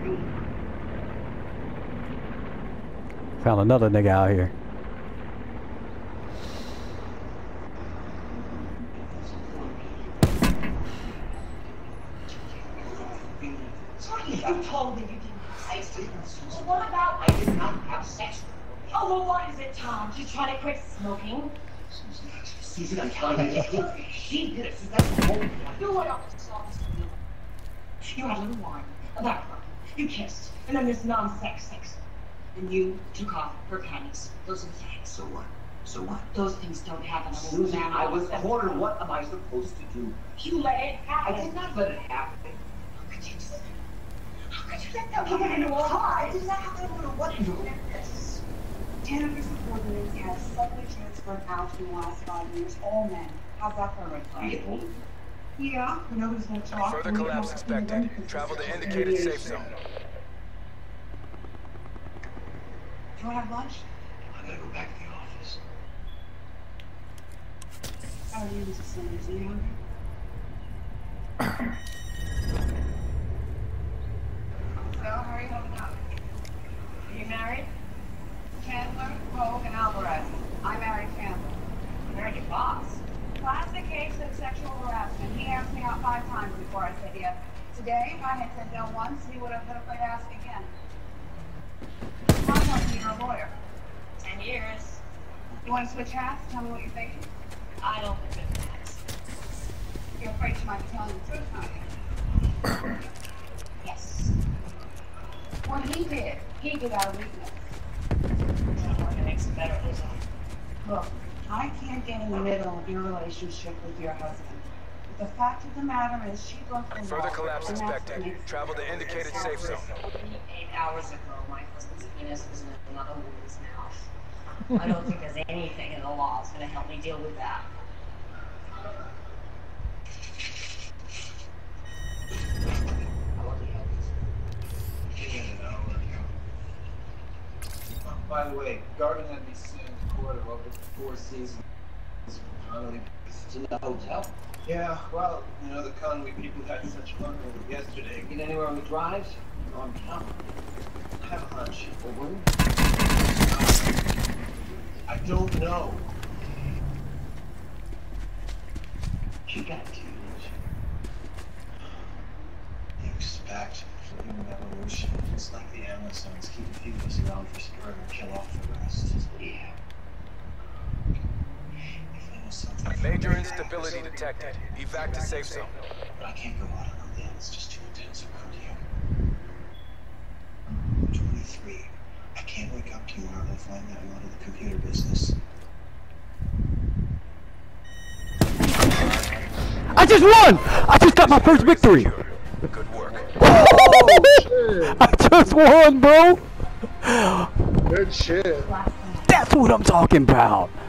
Found another nigga out here. You told me you didn't have sex with her. So what about I did not have sex with her? Oh, well, what is it, Tom? She's trying to quit smoking? Susan, I'm telling you, she did it. Susan, that's the whole thing. You went up to this office with me. You had a little wine, a back rub. You kissed, and then this non-sex sex. And you took off her panties. Those are facts. So what? So what? Those things don't happen. Susan, I was cornered. What am I supposed to do? You let it happen. I did not let it happen. How could you do that? How could you let that woman into a car? I did not have that woman. What? This. 10 of your subordinates have suddenly transferred out in the last 5 years. All men. How's that for a red flag? Yeah, nobody's going to talk. Further collapse expected. Travel to indicated safe zone. Do you want to have lunch? I gotta go back to the office. How are you, Mrs. Sanders? Are you hungry? So, how are you holding up? Are you married? Chandler, Hogue, and Alvarez. I married Chandler. You married your boss. Classic case of sexual harassment. He asked me out 5 times before I said yes. Today, if I had said no once, he would have been afraid to ask again. How long are you a lawyer? 10 years. You want to switch hats? Tell me what you're thinking. I don't think it matters. You're afraid she might be telling the truth, aren't you? Yes. What he did out of weakness. It makes it better, doesn't it? Look, I can't get in the middle of your relationship with your husband. But the fact of the matter is, she broke the law. Further collapse and that's what expected. makes Travel to indicated safe zone. 8 hours ago, my husband's penis was in another woman's mouth. I don't think there's anything in the law that's going to help me deal with that. By the way, Garvin had me send a quarter of the 4 seasons. Finally, It's in the hotel. yeah, well, you know, the Conway people had such fun with it yesterday. Get anywhere on the drives? On town? I have a hunch. Or when? I don't know. She got to. You expect for human evolution. It's like the Amazons keep a few of us around for spur and kill off the rest. Yeah. If I know something. Major instability detected. Evac to safe zone. But I can't go out on a limb. It's just too intense around here. I'm 23. I can't wake up tomorrow and find that I'm out of the computer business. I just won! I just got my first victory! Good work. I just won, bro! Good shit. That's what I'm talking about!